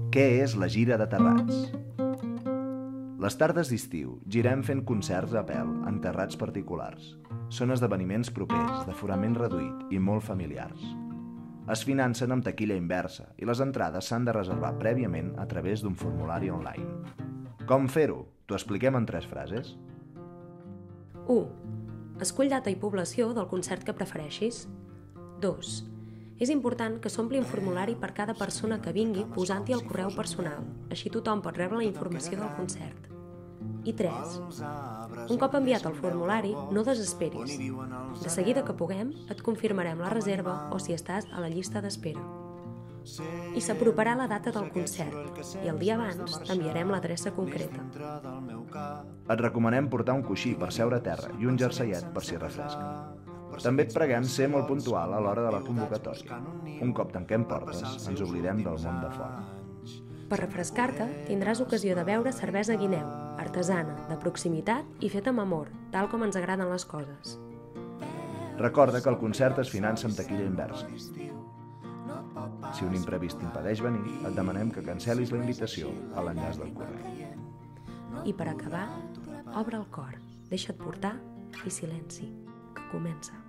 Què és la gira de Terrats? Les tardes d'estiu girem fent concerts a pèl en terrats particulars. Són esdeveniments propers, d'aforament reduït i molt familiars. Es financen amb taquilla inversa i les entrades s'han de reservar prèviament a través d'un formulari online. Com fer-ho? T'ho expliquem en 3 frases. 1. Escull data i població del concert que prefereixis. 2. És important que s'ompli un formulari per cada persona que vingui posant-hi el correu personal, així tothom pot rebre la informació del concert. I 3. Un cop enviat el formulari, no desesperis. De seguida que puguem, et confirmarem la reserva o si estàs a la llista d'espera. I s'aproparà la data del concert i el dia abans t'enviarem l'adreça concreta. Et recomanem portar un coixí per seure a terra i un jerseiet per si refresca. També et preguem ser molt puntual a l'hora de la convocatòria. Un cop tanquem portes, ens oblidem del món de fora. Per refrescar-te, tindràs ocasió de beure cervesa guineu, artesana, de proximitat i feta amb amor, tal com ens agraden les coses. Recorda que el concert es finança amb taquilla inversa. Si un imprevist impedeix venir, et demanem que cancel·lis la invitació a l'enllaç del correu. I per acabar, obre el cor, deixa't portar i silenci, que comença.